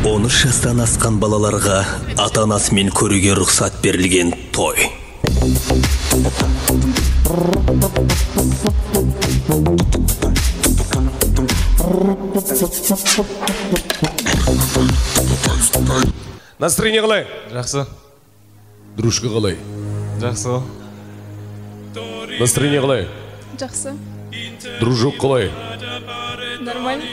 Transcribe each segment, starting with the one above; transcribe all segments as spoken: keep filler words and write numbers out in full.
он үш жастан асқан балаларға ата-анасымен көруге рұқсат берілген той. Настроение қалай? Жақсы. Дружка қалай? Жақсы. Настроение қалай? Жақсы. Дружок қалай? Нормально.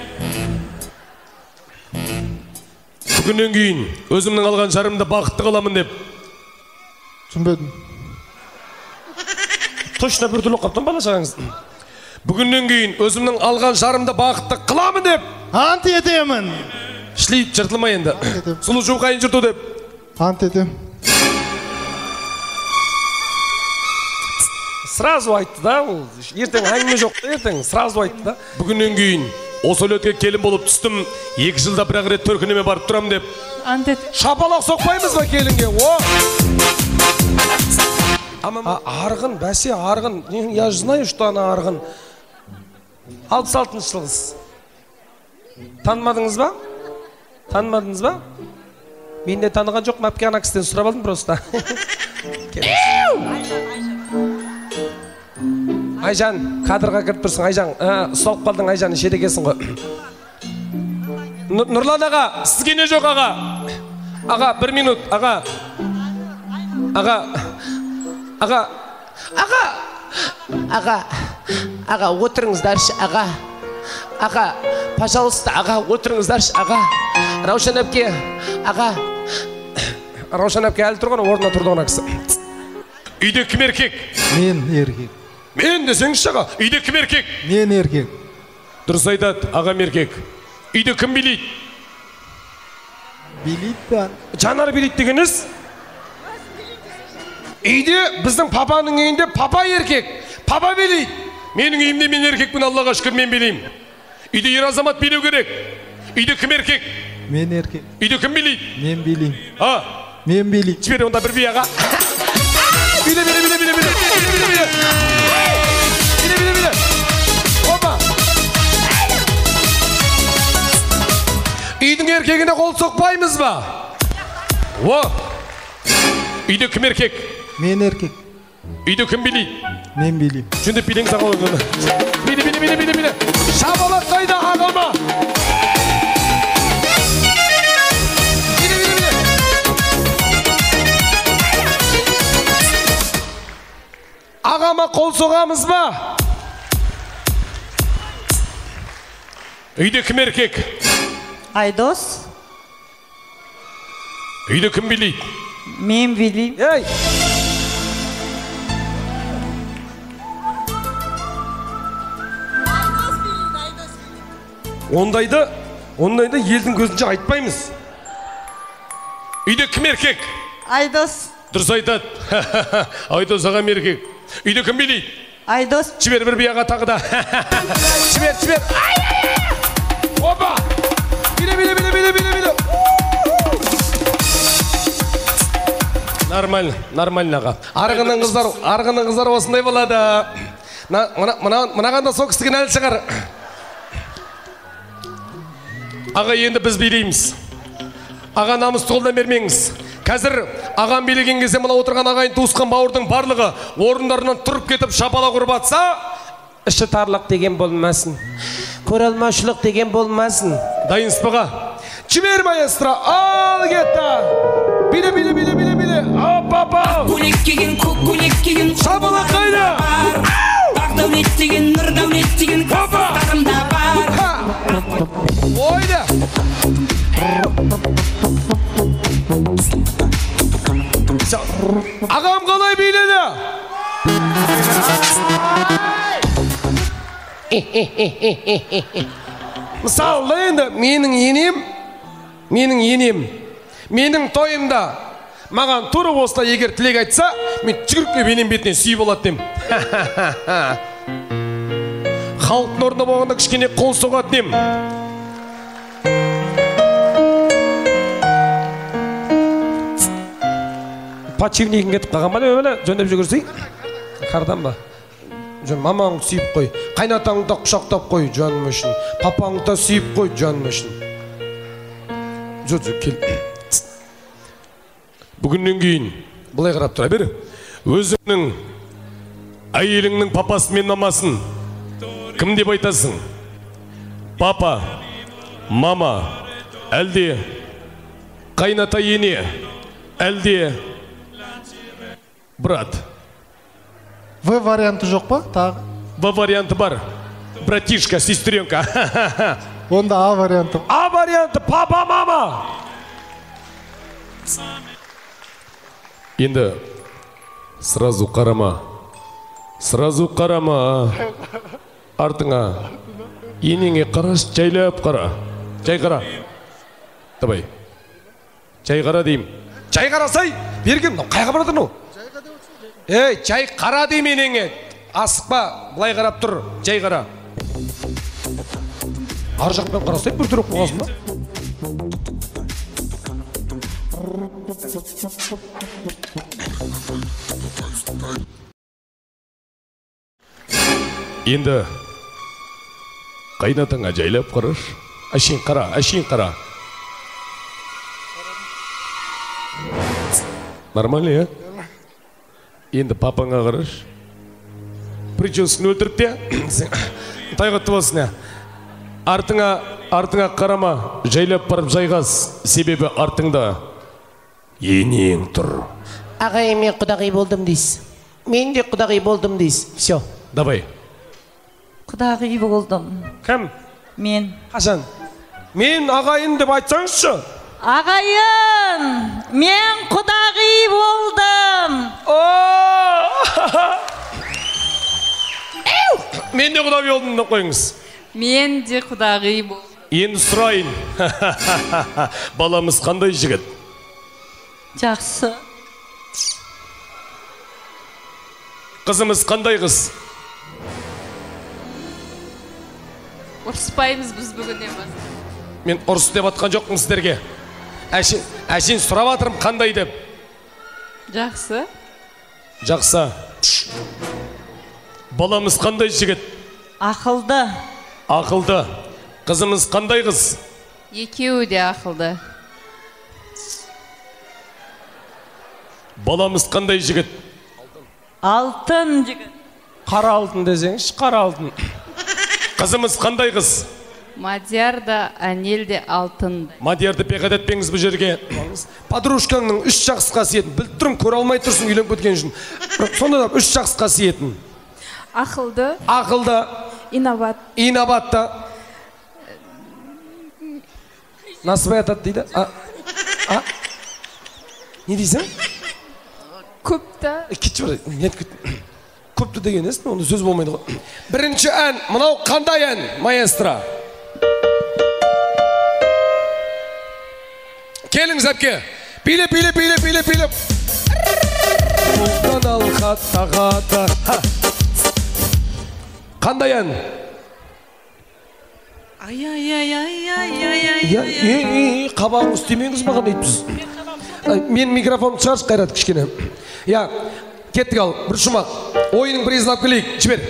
Бүгіннен кейін өзімнің алған жарымды бақытты қаламын деп. Түсінбедім. Точно бір түрлі қаптан бала шағаңыз. Бүгіннен кейін өзімнің алған жарымды бақытты қыламын деп. Ант етемін. Шлейт жыртылмай енді. Сұлу жуық айын жырту деп. Ант етем. Сразу айтты да, ол ертең әңгіме жоқ та, ертең сразу айтты да. Бүгіннен кейін осы өлетке келін болып түстім, екі жылда бір ақ рет төркінеме барып тұрам деп. Ант ет. Шапалақ соқпаймыз ба келінге? О! А арғын, бәсе арғын. Я знаю, что она арғын. алпыс алтыншы жылғыз. Танымадыңыз ба? Танымадыңыз ба? Мен де таныған жоқ, мәпке ана кісіден сұрап алдым просто. Айжан, кадрға кіріп тұрсың, Айжан. Ұсталып қалдың, Айжан, шедекесің ғой. Нұрлан аға, сізге не жоқ аға? Аға, бір минут, аға. Аға, аға, аға, аға, аға, отырыңыздаршы, аға. Аға, пожалуйста, аға, отырыңыздаршы, аға. Раушан әпке, аға. Раушан әпке әлі тұрған, орнына тұрды ona кісі. Үйде кім еркек? Мен еркек. Мен десеңізші аға, үйде кім еркек? Мен еркек. Дұрыс айтады, ағам еркек. Үйде кім билейді? Билейді бән. Жанар билейді дегеніз? Үйде біздің папаның үйінде папа еркек. Папа билейді. Менің үйімде мен еркекпін, Аллаға шүкір, мен билеймін. Үйде ер азамат билеу керек. Үйде кім еркек? Мен еркек. Үйде кім билейді? Мен билеймін. А? Мен билеймін. Жібер онда бір бияға. Биле, биле, биле, биле, биле. Биле, биле, биле. Биле, биле, биле. Опа. Үйдің еркегіне қол соқпаймыз ба? О. Үйде кім еркек? Мен еркек. Үйде кім билейді? Мен билеймін. Жүнде билең сағал өңгені. Биле, биле, биле, биле, биле. Шабалақ қайда ағалма. Биле, биле, биле. Ағама қол соғамыз ба? Үйде кім еркек? Айдос. Үйде кім билейді? Мен билеймін. Ей! Ондайды, ондайды елдің көзінше айтпаймыз. Үйде кім еркек? Айдос. Дұрыс айтады. Айдос ағам еркек. Үйде кім билейді? Айдос. Жібер бір бияға тағы да. Жібер, жібер. Опа! Биле, биле, биле, биле, биле, биле. Нормально, нормально аға. Арғының қыздар, арғының қыздар осындай болады. Мынағанда сол кісіген әлі шығар. Аға, енді біз билейміз. Аға, намысты қолдан бермеңіз. Қазір ағам билеген кезде мына отырған ағайын туысқан бауырдың барлығы орындарынан тұрып кетіп шапалақ ұрып атса, іші тарлық деген болмасын. Көралмаушылық деген болмасын. Дайынсыз ба? Жібер маэстро, ал кетті. Биле, биле, биле, биле, биле. Апа-па. Көйлек киген, көк көйлек киген, шапалақ қайда? Ақ дәулет деген, нұр дәулет деген қастарымда бар. Ойда. Ағам қалай биледі? Мысалы енді менің енем, менің енем, менің тойымда маған тура осылай егер тілек айтса, мен жүгіріп енем бетінен сүйіп алады дем. Халықтың орнында болғанда кішкене қол соғады дем. Пачевнигін кетіп қалған ба, өйлі жөндеп жүгірсей? Қардан ба? Мамаңды сүйіп қой, қайнатаңды құшақтап қой жаным үшін, папаңды сүйіп қой жаным үшін. жоқ жоқ кел бүгіннен кейін былай қарап тұра бер өзіңнің әйеліңнің папасы мен мамасын кім деп айтасың папа мама әлде қайната ене әлде брат В варианты жоқ па тағы? В варианты бар братишка сестренка Онда А варианты. А варианты папа мама енді сразу қарама сразу қарама артыңа енеңе қараш жайлап қара жай қара давай жай қара деймін жай қарасай берген мынау қайға барады мынау ей жай қара деймін енеңе асықпа былай қарап тұр жай қара ар жақпен қарасай бір түріп қоғасын ба енді қайнатаңа жайлап қараш әшейін қара әшейін қара нормально иә енді папаңа қараш прическаны өлтіріп те тайғатты болсын иә артыңа артыңа қарама жайлап барып жайғас себебі артыңда енең тұр ағай мен құдағи болдым дейсіз мен де құдағи болдым дейсіз все давай Құдағи болдым. кім Мен. қашан мен ағайын деп айтсаңызшы Ағайын, мен құдағи болдым. мен де құдағи болдым деп қойыңыз Мен де құдағи болдым. енді сұрайын баламыз қандай жігіт Жақсы. қызымыз қандай қыз Ұрыспаймыз біз бүгіннен бастап. мен ұрыс деп атқан жоқпын сіздерге әшейін әшейін сұрап жатырмын қандай деп Жақсы. жақсы баламыз қандай жігіт Ақылды. ақылды қызымыз қандай қыз Екеуі де ақылды. баламыз қандай жігіт Алтын жігіт. қара алтын десеңізші қара алтын қызымыз қандай қыз Мадияр да Анел де алтын. мадиярды пиғат етпеңіз бұл жерге подружкаңның үш жақсы қасиетін біліп тұрмын көре алмай тұрсың үйленіп кеткен үшін сонда да үш жақсы қасиетін Ақылды, ақылды инабат. инабатты насыбай атады дейді а, а? не дейсің Көпті. кетші бар не көпті деген естің онда сөз болмайды ғой бірінші ән мынау қандай ән маэстро келіңіз әпке билеп билеп билеп билеп билеп ұлттан ал хатта хатта қандай ән Ай, ай, ай, ай, ай, ай, ай, я ей қабағыңыз істемеңіз маған айтпыз мен микрофонды шығаршы қайрат кішкене я кеттік ал бір шумақ ойының бір езілап келейік жібер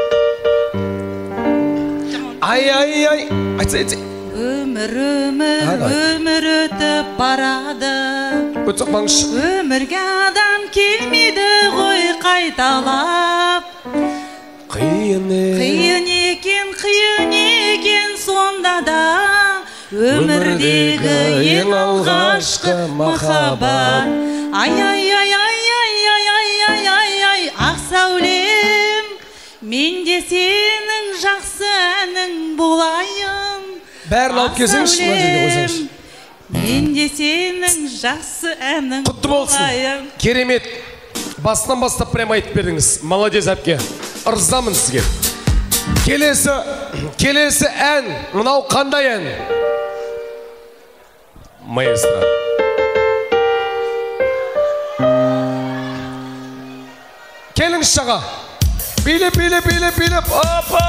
ай ай ай айтса айтса Өмір, өмір, өмір өтіп барады. өт соқпаңызшы Өмірге адам келмейді ғой қайталап. қиын Қиын екен, қиын екен сонда да өмірдегі ең алғашқы махаббат. Ай, ай, ай, ай, ай, ай, ай, ай, ай, ай, ақ сәулем, мен де сенің жақсы әнің болайын. бәрін алып келсеңізші мына жерге қойсаңызшы Мен де сенің жақсы әнің құтты болсын керемет басынан бастап прямо айтып бердіңіз молодец әпке ырзамын сізге келесі келесі ән мынау қандай ән маэстро келіңіз шаға билеп билеп билеп билеп опа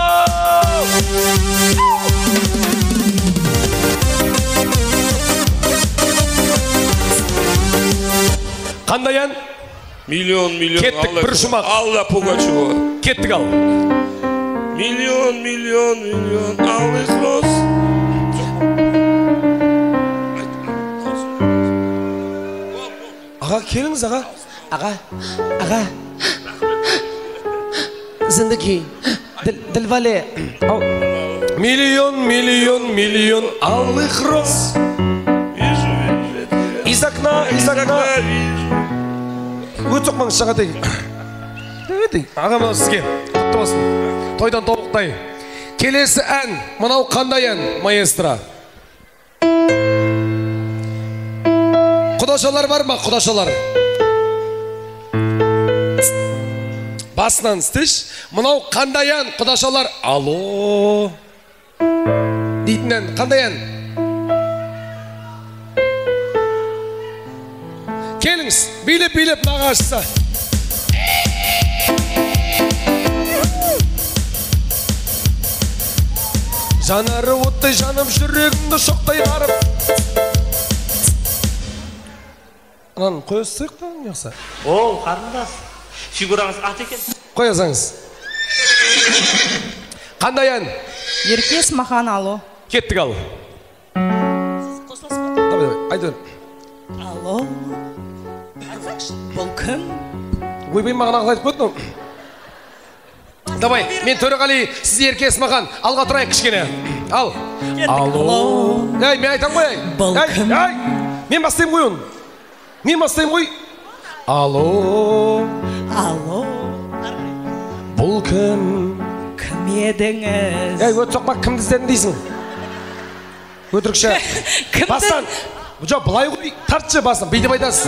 қандай ән Миллион, миллион. Кеттік, бір шумақ. Алла Пугачева. кеттік ал Миллион, миллион, миллион. Алых роз. Аға, келіңіз аға. Аға, аға. Зындыки, Дилвале. Миллион, миллион, миллион алых роз. Из окна, из окна. Өт соқмаңыз шаға тегі. Аға мынау сізге. Құтты болсын. Тойдан тобықтай. Келесі ән, мынау қандай ән, маэстро? Құдашалар бар ма, құдашалар? Басынан істеш. Мынау қандай ән, құдашалар? Алло. Дейтін ән, қандай ән? Келіңіз, билеп-билеп нағашысы. Жанары оттай жанып жүрегімді шоқтай қарып. Анан қойысық па, неқса? О, қарындас. Фигураңыз ат екен. Қойасаңыз. Қандай ән? Еркес махан алло. Кеттік ал. Давай, давай, айдын. Алло. Айтсаңшы, бұл кім? Ойбай маған ағыл айтып көттің. Давай, мен Төреғали, сіз Еркес махан. Алға тұрайық кішкене. Ал. Алло. Әй, мен айтам ғой. Бұл кім? Әй, мен бастайым ғой оны. Мен бастайым ғой. Алло. Алло. Бұл кім? Кім едіңіз? Әй, өт соқпақ, кімді іздедің дейсің? Өтірікші. Бастан. Жоқ, бұлай ғой, тартшы басын, бейді байдасыз.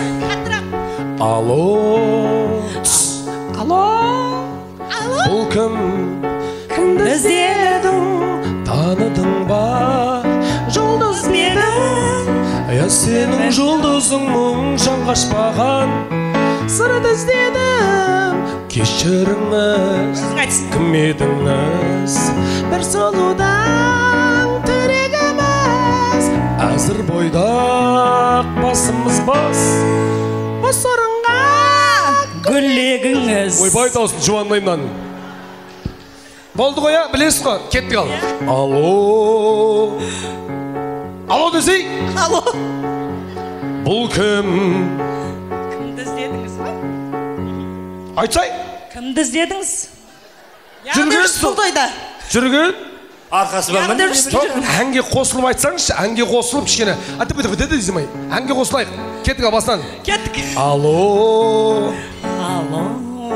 Алло. Алло. Бұл кім? Кімді іздедің? Таныдың ба? Жұлдыз менің. Я сенің жұлдызың мұң жаңғашпаған. Сырды іздедім. Кешіріңіз. Кім едіңіз? Бір сұлудан түрегіміз. Әзір бойдақ басымыз бас. Бос орынға Гүлегіңіз. Ойбай даусын жуандаймдан. Болды қоя, білесіз қой, кеттік ал. Алло. Алло десей? Алло. Бұл кім? Кімді іздедіңіз ба? Айтсай? Кімді іздедіңіз? Жүрген сол тойда. Жүрген? Арқасы бар ма? Әнге қосылып айтсаңызшы, әнге қосылып кішкене. Атып өтіп өтеді дейсімай. Әнге қосылайық. Кеттік ал басынан. Кеттік. Алло. Алло.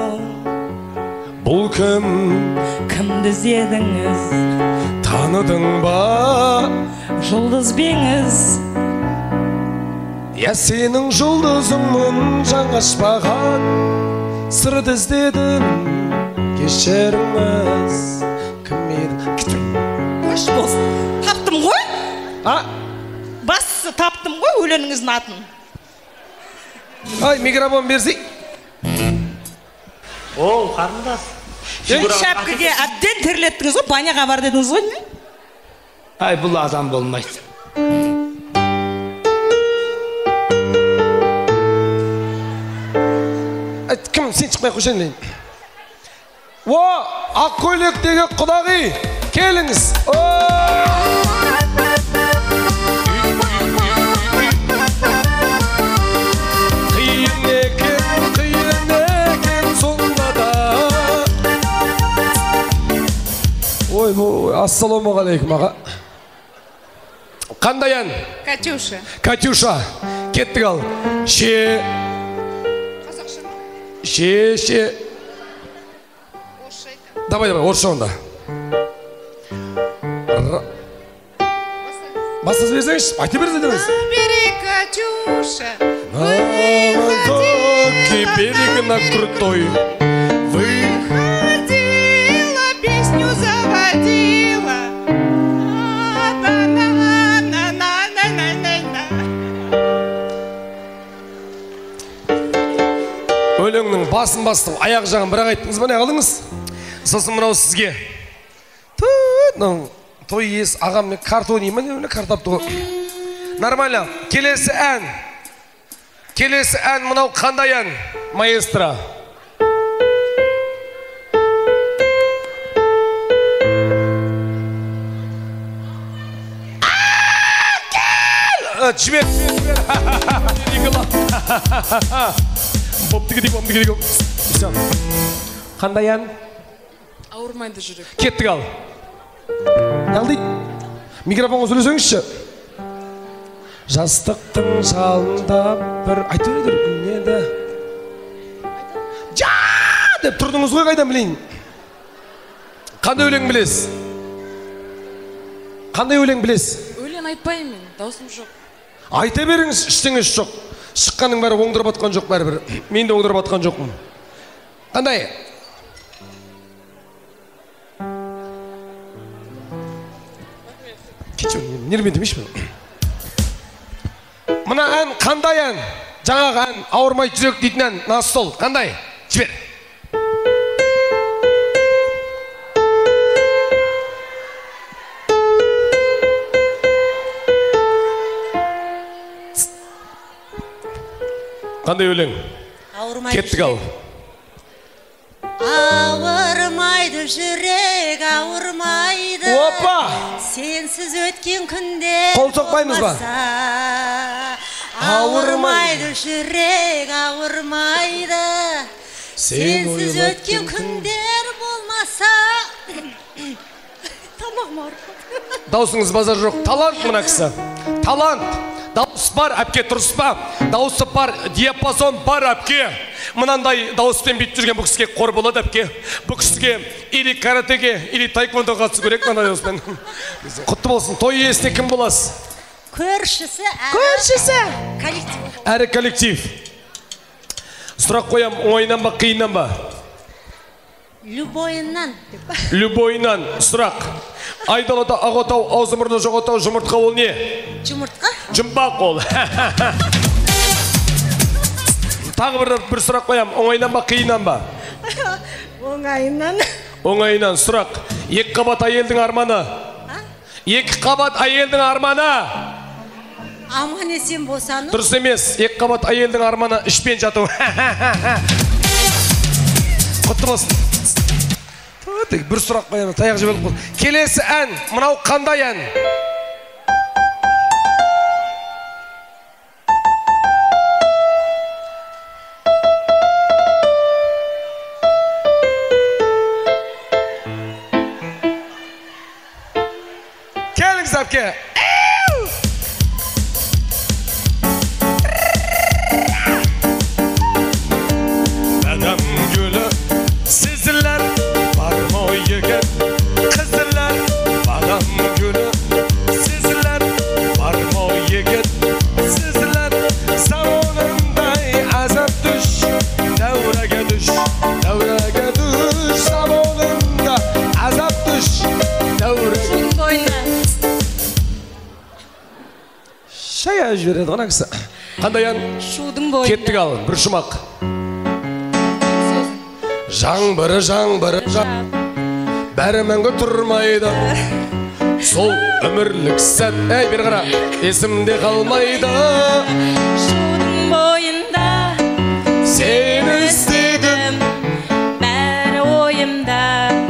Бұл кім? Кімді іздедіңіз? Таныдың ба? Жұлдыз беңіз. Я сенің жұлдызыңмын жаңғашпаған. Сырды іздедім. Кешіріңіз. Кім еді? Қош болсын. Таптым ғой? А? Бастысы таптым ғой өлеңіңіздің атын. Ай, микрофон берсей. О, қарындас. Шәпкіге әбден терлеттіңіз ғой, баняға бар дедіңіз ғой не? Ай, бұл адам болмайды. Кім, сен шықпай қойшайын дейін. О, ақ көйлектегі құдағи, келіңіз. Қиын екен, қиын екен сонда да. Ой, ассаламағалейкум аға. Қандай ән? Катюша. Катюша, кеттік ал. Ше. Ше, ше. Давай, давай, орысша онда. Басыз берсеңіз, айты берсі деміз. Бери, Катюша. На высокий берег на крутой. Выходила, песню заводила. Өлеңнің басын бастым, аяқ жағын бірақ айттыңыз ба, не қалдыңыз? Сосын мынау сізге. Той ес, ағам мен карт ойнайым, не картапты ғой. Нормально, келесі ән. Келесі ән, мынау қандай ән, маэстро? жібер жібер жібер қандай ән? Ауырмайды жүрек. Кеттік ал. Алдайды. Микрофонға сөйлесеңізші. Жастықтың жалында бір айтып өтір күнеді. Жа деп тұрдыңыз ғой, қайдан білейін? Қандай өлең білесіз? Қандай өлең білесіз? Өлең айтпаймын мен, даусым жоқ. Айта беріңіз, іштеңіз жоқ. Шыққаның бәрі оңдырып атқан жоқ бәрібір. Мен де оңдырып атқан жоқпын. Қандай? Нермен демеші мен. Мына ән қандай ән? Жаңағы ән, ауырмай жүрек дейтін ән, насы сол. Қандай? Жібер. Қандай өлең? Кеттік ал. Ауырмайды жүрек, ауырмайды. Опа! Сенсіз өткен күндер қол соқпаймыз ба? Ауырмайды жүрек, ауырмайды. Сенсіз өткен күндер болмаса. Тамағым ауырып. Даусыңыз базар жоқ. Талант мына кісі. Талант. Дауыс бар, әпке, тұрыс ба? Дауысы бар, диапазон бар, әпке. Мынандай дауыспен бит жүрген бұл кісіге қор болады, әпке. Бұл кісіге или каратеге, или тайквондо қатысу керек, мынандай дауыспен. Құтты болсын. Той иесіне кім боласыз? Көршісі. Көршісі. Коллектив. Әрі коллектив. Сұрақ қоям, оңайынан ба, қиыннан ба? Любойынан. Любойынан. Сұрақ. Айдалада ағотау, аузымырды жоғотау, жұмыртқа ол не? Жұмыртқа? Жұмбақ ол. Тағы бір, бір сұрақ қоям, оңайынан ба, қиыннан ба? Оңайынан. Оңайынан. Сұрақ. Екі қабат әйелдің арманы. Екі қабат әйелдің арманы. Аман есен босану. Дұрыс емес. Екі қабат әйелдің арманы ішпен жату. Құтты болсын. Бір сұрақ қоям, таяқ жібеліп бол. Келесі ән, мынау қандай ән? Келіңіз әпке. Адам гүлі сезілер, бар ма егер қызылар. Адам гүлі сезілер, бар ма егер сезілер. Заманындай азап түш, дәуреге түш, дәуреге түш. Заманында азап түш, дәуреге шая жібереді ғана кісі. Қандай ән? Шудың бойында. Кеттік ал, бір шумақ. Жаңбыры, жаңбыры, жаң бәрі мәңгі тұрмайды. Сол өмірлік сәт, әй бері қара, есімде қалмайды. Шудың бойында Сені іздедім, бәрі ойымда.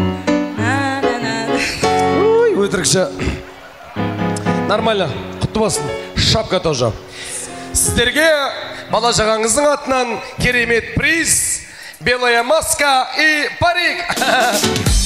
ой, өтірікші. Нормально, құтты болсын. Шапка тоже. Сіздерге бала жағаңыздың атынан керемет приз, белая маска и парик.